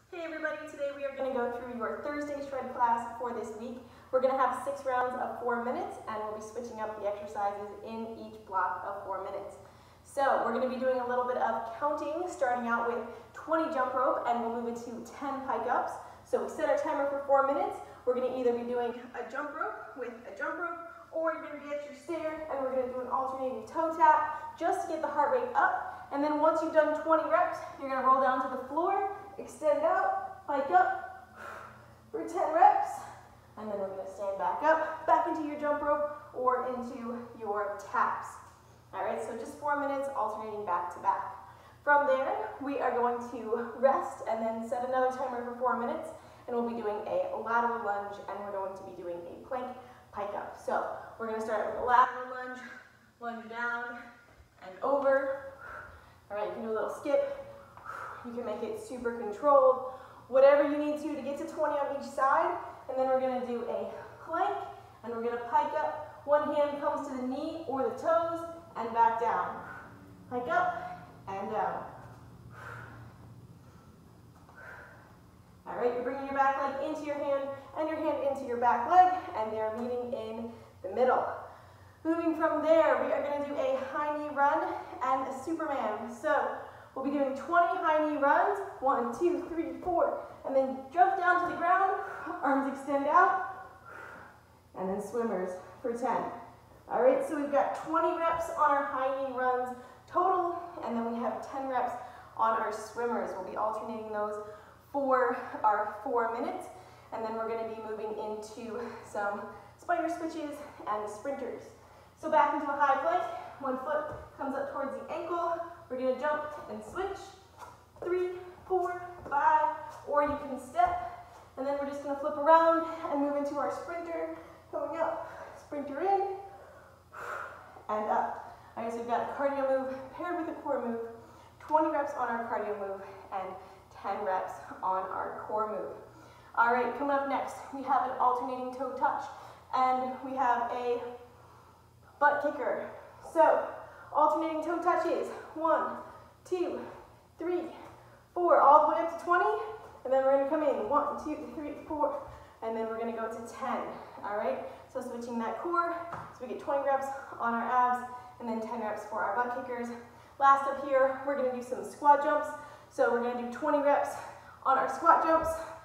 Hey everybody, today we are going to go through your Thursday shred class for this week. We're going to have 6 rounds of 4 minutes and we'll be switching up the exercises in each block of 4 minutes. So we're going to be doing a little bit of counting, starting out with 20 jump rope and we'll move it to 10 pike ups. So we set our timer for 4 minutes. We're going to either be doing a jump rope with a jump rope, or you're going to be at your stair and we're going to do an alternating toe tap just to get the heart rate up. And then once you've done 20 reps, you're going to roll down to the floor, extend out, pike up for 10 reps, and then we're going to stand back up, back into your jump rope or into your taps. All right, so just 4 minutes alternating back to back. From there, we are going to rest and then set another timer for 4 minutes, and we'll be doing a lateral lunge and we're going to be doing a plank pike up. So we're going to start with a lateral lunge, lunge down and over. All right, you can do a little skip. You can make it super controlled, whatever you need to get to 20 on each side. And then we're going to do a plank, and we're going to pike up. One hand comes to the knee or the toes, and back down. Pike up and down. All right, you're bringing your back leg into your hand, and your hand into your back leg, and they're meeting in the middle. Moving from there, we are going to do a high knee run and a Superman. So we'll be doing 20 high knee runs, 1, 2, 3, 4, and then jump down to the ground, arms extend out, and then swimmers for 10. All right, so we've got 20 reps on our high knee runs total, and then we have 10 reps on our swimmers. We'll be alternating those for our 4 minutes, and then we're going to be moving into some spider switches and sprinters. So back into a high plank, one foot comes up towards the ankle. We're going to jump and switch, 3, 4, 5, or you can step, and then we're just going to flip around and move into our sprinter, coming up, sprinter in, and up. All right, so we've got a cardio move paired with a core move, 20 reps on our cardio move, and 10 reps on our core move. All right, coming up next, we have an alternating toe touch, and we have a butt kicker. So, alternating toe touches, 1, 2, 3, 4, all the way up to 20, and then we're going to come in, 1, 2, 3, 4, and then we're going to go to 10, all right? So switching that core, so we get 20 reps on our abs, and then 10 reps for our butt kickers. Last up here, we're going to do some squat jumps, so we're going to do 20 reps on our squat jumps,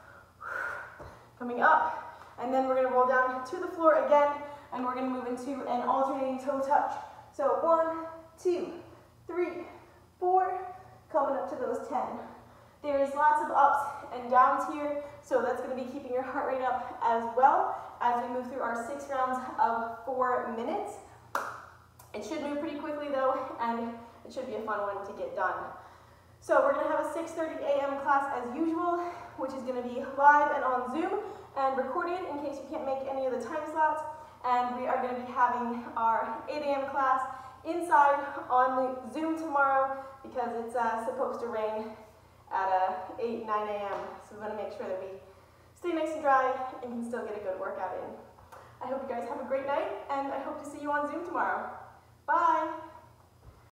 coming up, and then we're going to roll down to the floor again, and we're going to move into an alternating toe touch. So 1, 2, 3, 4, coming up to those 10. There's lots of ups and downs here, so that's going to be keeping your heart rate up as well as we move through our 6 rounds of 4 minutes. It should move pretty quickly though, and it should be a fun one to get done. So we're going to have a 6:30 a.m. class as usual, which is going to be live and on Zoom and recorded in case you can't make any of the time slots. And we are going to be having our 8 a.m. class inside on Zoom tomorrow because it's supposed to rain at 8, 9 a.m. So we want to make sure that we stay nice and dry and can still get a good workout in. I hope you guys have a great night, and I hope to see you on Zoom tomorrow. Bye!